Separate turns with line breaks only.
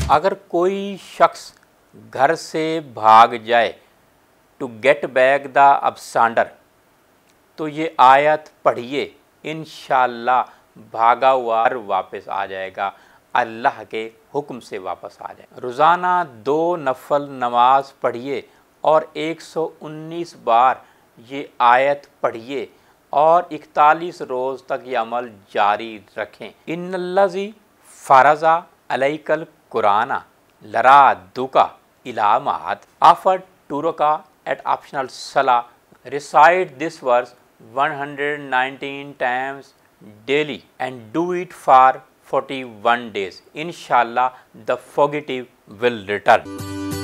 अगर कोई शख्स घर से भाग जाए टू गेट बैक द अबसांडर, तो ये आयत पढ़िए, इंशाअल्लाह भागा हुआ वापस आ जाएगा, अल्लाह के हुक्म से वापस आ जाएगा। रोज़ाना 2 नफल नमाज पढ़िए और 119 बार ये आयत पढ़िए और 41 रोज़ तक ये अमल जारी रखें। इन्नल्लज़ी फ़रज़ा अलैकल कुराना लरा दुका इलामात ऑफर टूरका एट ऑप्शनल सला। Recite this verse 119 times daily and do it for 41 days. Inshallah, the fugitive will return.